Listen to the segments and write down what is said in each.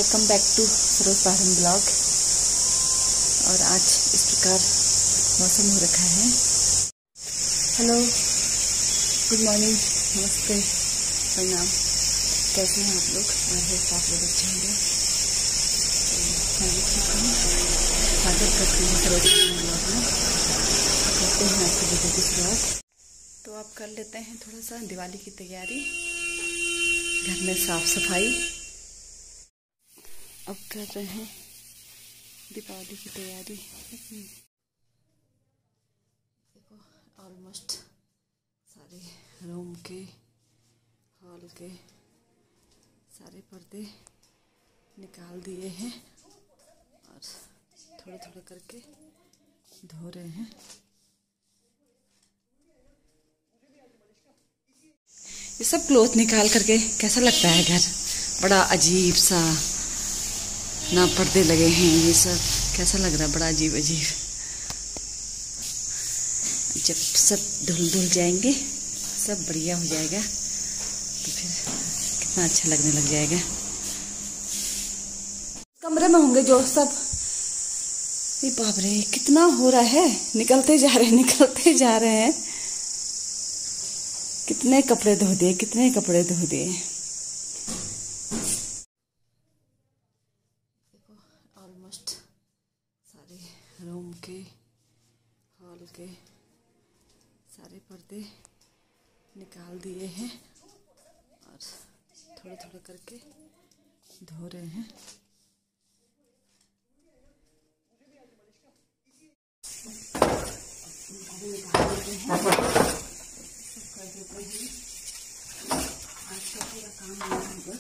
Welcome back to Saroj पहाड़न blog. और आज इस प्रकार मौसम हो रखा है। हेलो, गुड मॉर्निंग, नमस्ते, प्रणाम। कैसे हैं आप लोग? मैं है आप लोग अच्छे होंगे। मैं भी ठीक हूँ। स्वागत करती हूँ सरोज पहाड़न ब्लॉग में। करते हैं आपकी वीडियो की शुरुआत। तो आप कर लेते हैं थोड़ा सा दिवाली की तैयारी, घर में साफ सफाई। अब कर रहे हैं दीपावली की तैयारी। देखो, ऑलमोस्ट सारे रूम के, हॉल के सारे पर्दे निकाल दिए हैं और थोड़ा थोड़ा करके धो रहे हैं। ये सब क्लॉथ निकाल करके कैसा लगता है घर? बड़ा अजीब सा, ना पर्दे लगे हैं, ये सब कैसा लग रहा है? बड़ा अजीब अजीब। जब सब धुल जाएंगे, सब बढ़िया हो जाएगा, तो फिर कितना अच्छा लगने लग जाएगा। कमरे में होंगे जो सब, ये बाप रे कितना हो रहा है, निकलते जा रहे हैं, निकलते जा रहे हैं। कितने कपड़े धो दिए, कितने कपड़े धो दिए। ऑलमोस्ट सारे रूम के, हॉल के सारे पर्दे निकाल दिए हैं और थोड़ा थोड़ा करके धो रहे हैं। आज का पूरा काम होगा।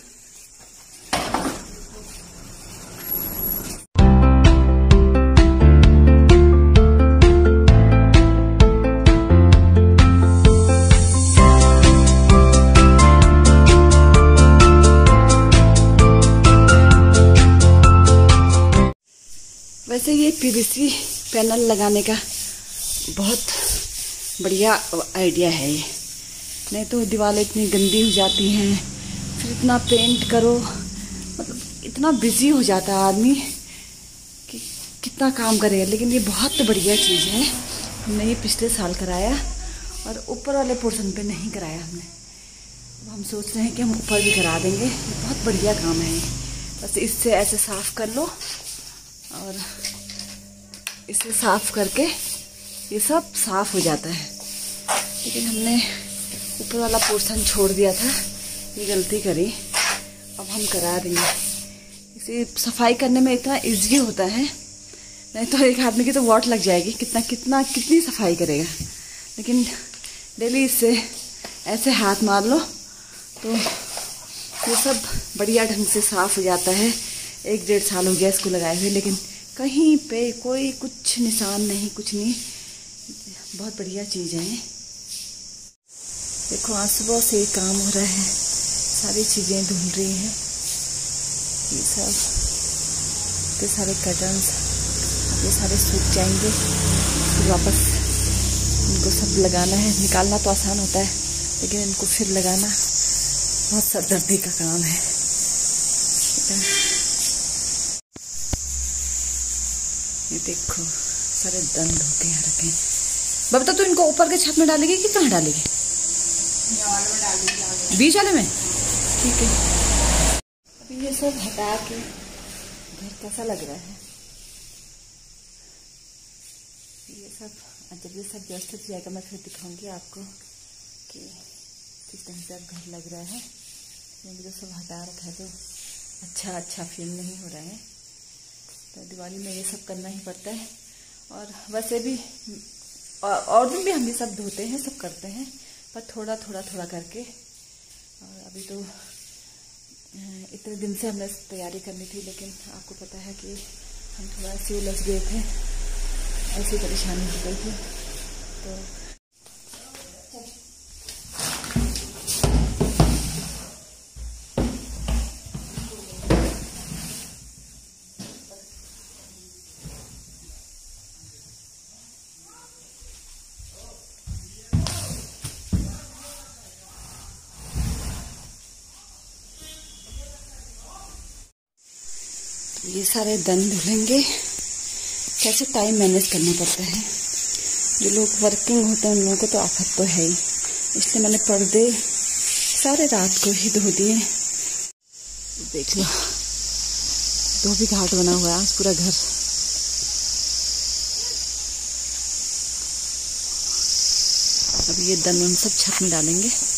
वैसे ये पीवीसी पैनल लगाने का बहुत बढ़िया आइडिया है ये। नहीं तो दीवारें इतनी गंदी हो जाती हैं, फिर इतना पेंट करो, मतलब इतना बिजी हो जाता है आदमी कि कितना काम करेगा। लेकिन ये बहुत बढ़िया चीज़ है। हमने ये पिछले साल कराया और ऊपर वाले पोर्शन पे नहीं कराया हमने। अब हम सोच रहे हैं कि हम ऊपर भी करा देंगे। ये बहुत बढ़िया काम है। बस इससे ऐसे साफ़ कर लो और इसे साफ करके ये सब साफ हो जाता है। लेकिन हमने ऊपर वाला पोर्शन छोड़ दिया था, ये गलती करी। अब हम करा देंगे। इसे सफाई करने में इतना इजी होता है, नहीं तो एक आदमी की तो वॉट लग जाएगी। कितनी सफाई करेगा। लेकिन डेली इससे ऐसे हाथ मार लो तो ये सब बढ़िया ढंग से साफ हो जाता है। 1-1.5 साल हो गया इसको लगाए हुए, लेकिन कहीं पे कोई कुछ निशान नहीं, कुछ नहीं। बहुत बढ़िया चीज़ है। देखो, आज सुबह से काम हो रहा है, सारी चीज़ें धुल रही हैं। ये सब इतने सारे कर्टन्स, ये सारे सूख जाएंगे, फिर वापस इनको सब लगाना है। निकालना तो आसान होता है, लेकिन इनको फिर लगाना बहुत सरदर्दी का काम है। ये देखो, सारे दंड होके यहाँ रखे। बबता तू इनको ऊपर के छत में डालेगी कि कहाँ डालेगी? बीच वाले में, ठीक है। अभी ये सब हटा के घर कैसा लग रहा है ये सब। जब ये सब व्यवस्थित हो जाएगा मैं फिर दिखाऊंगी आपको कि किस तरह से अब घर लग रहा है। क्योंकि जो सब हटा रखा है तो अच्छा फील नहीं हो रहा है। तो दिवाली में ये सब करना ही पड़ता है। और वैसे भी और दिन भी हम ये सब धोते हैं, सब करते हैं, पर थोड़ा करके। और अभी तो इतने दिन से हमने तैयारी करनी थी, लेकिन आपको पता है कि हम थोड़ा सी उलझ गए थे, ऐसी परेशानी हो गई थी। तो ये सारे दन धुलेंगे। कैसे टाइम मैनेज करना पड़ता है। जो लोग वर्किंग होते हैं उन लोगों को तो आफत तो है ही, इसलिए मैंने पर्दे सारे रात को ही धो दिए। देख लो, धोबी घाट बना हुआ है आज पूरा घर। अब ये दन सब छत में डालेंगे।